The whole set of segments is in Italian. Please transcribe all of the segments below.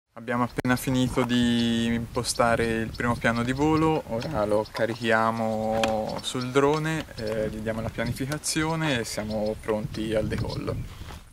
Abbiamo appena finito di impostare il primo piano di volo, ora lo carichiamo sul drone, gli diamo la pianificazione e siamo pronti al decollo.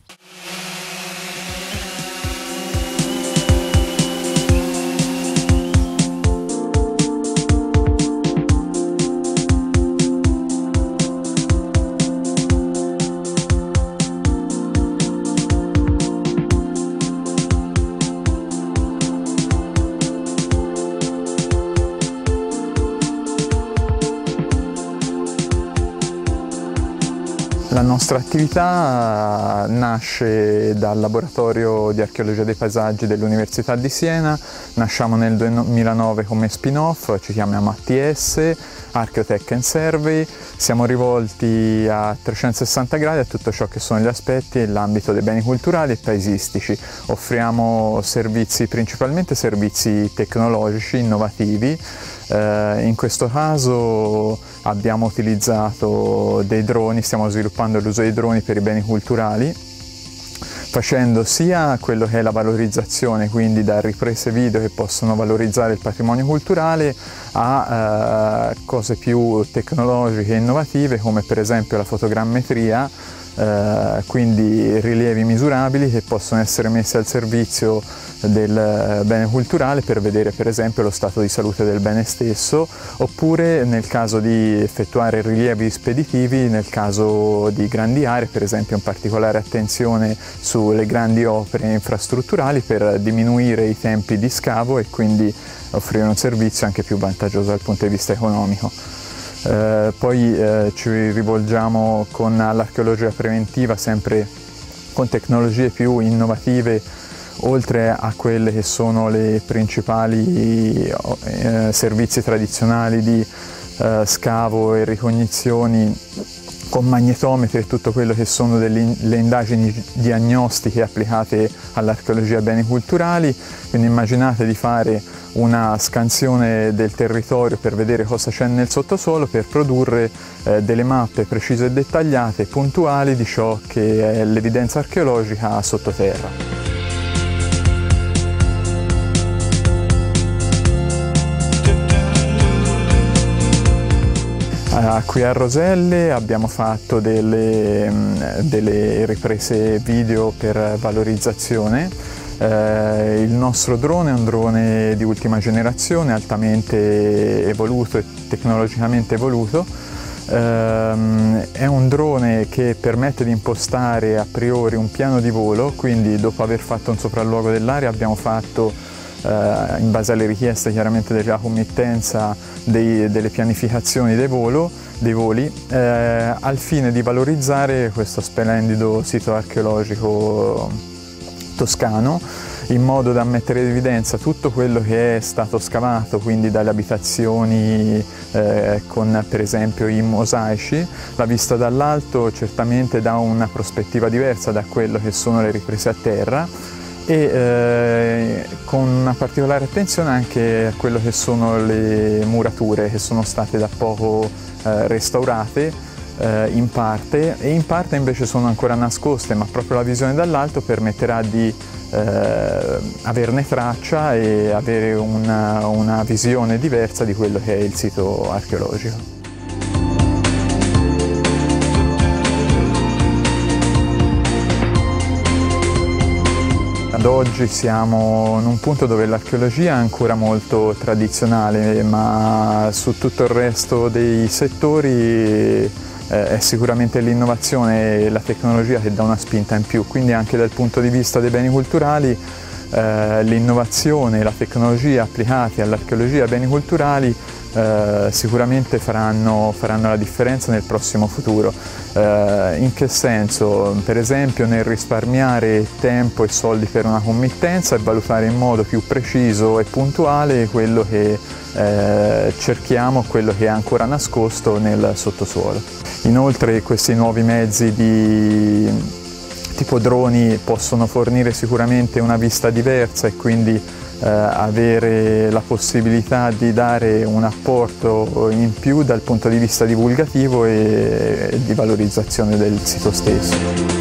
La nostra attività nasce dal laboratorio di archeologia dei paesaggi dell'Università di Siena, nasciamo nel 2009 come spin-off, ci chiamiamo ATS, Archeotech and Survey, siamo rivolti a 360 gradi a tutto ciò che sono gli aspetti nell'ambito dei beni culturali e paesistici. Offriamo servizi, principalmente servizi tecnologici, innovativi. In questo caso abbiamo utilizzato dei droni, stiamo sviluppando l'uso dei droni per i beni culturali, facendo sia quello che è la valorizzazione, quindi da riprese video che possono valorizzare il patrimonio culturale, a cose più tecnologiche e innovative come per esempio la fotogrammetria, quindi rilievi misurabili che possono essere messi al servizio del bene culturale per vedere per esempio lo stato di salute del bene stesso, oppure nel caso di effettuare rilievi speditivi nel caso di grandi aree, per esempio in particolare attenzione sulle grandi opere infrastrutturali per diminuire i tempi di scavo e quindi offrire un servizio anche più vantaggioso dal punto di vista economico. Poi ci rivolgiamo con l'archeologia preventiva, sempre con tecnologie più innovative, oltre a quelle che sono le principali servizi tradizionali di scavo e ricognizioni con magnetometri e tutto quello che sono le indagini diagnostiche applicate all'archeologia beni culturali. Quindi immaginate di fare una scansione del territorio per vedere cosa c'è nel sottosuolo, per produrre delle mappe precise e dettagliate, puntuali di ciò che è l'evidenza archeologica sottoterra. Qui a Roselle abbiamo fatto delle riprese video per valorizzazione. Il nostro drone è un drone di ultima generazione, altamente evoluto e tecnologicamente evoluto. È un drone che permette di impostare a priori un piano di volo, quindi dopo aver fatto un sopralluogo dell'area abbiamo fatto, in base alle richieste chiaramente della committenza, delle pianificazioni dei voli, al fine di valorizzare questo splendido sito archeologico toscano, in modo da mettere in evidenza tutto quello che è stato scavato, quindi dalle abitazioni con per esempio i mosaici. La vista dall'alto certamente dà una prospettiva diversa da quello che sono le riprese a terra, e con una particolare attenzione anche a quello che sono le murature, che sono state da poco restaurate in parte, e in parte invece sono ancora nascoste, ma proprio la visione dall'alto permetterà di averne traccia e avere una visione diversa di quello che è il sito archeologico. Ad oggi siamo in un punto dove l'archeologia è ancora molto tradizionale, ma su tutto il resto dei settori è sicuramente l'innovazione e la tecnologia che dà una spinta in più, quindi anche dal punto di vista dei beni culturali l'innovazione e la tecnologia applicate all'archeologia e beni culturali sicuramente faranno la differenza nel prossimo futuro. In che senso? Per esempio nel risparmiare tempo e soldi per una committenza e valutare in modo più preciso e puntuale quello che cerchiamo, quello che è ancora nascosto nel sottosuolo. Inoltre questi nuovi mezzi tipo droni possono fornire sicuramente una vista diversa e quindi avere la possibilità di dare un apporto in più dal punto di vista divulgativo e di valorizzazione del sito stesso.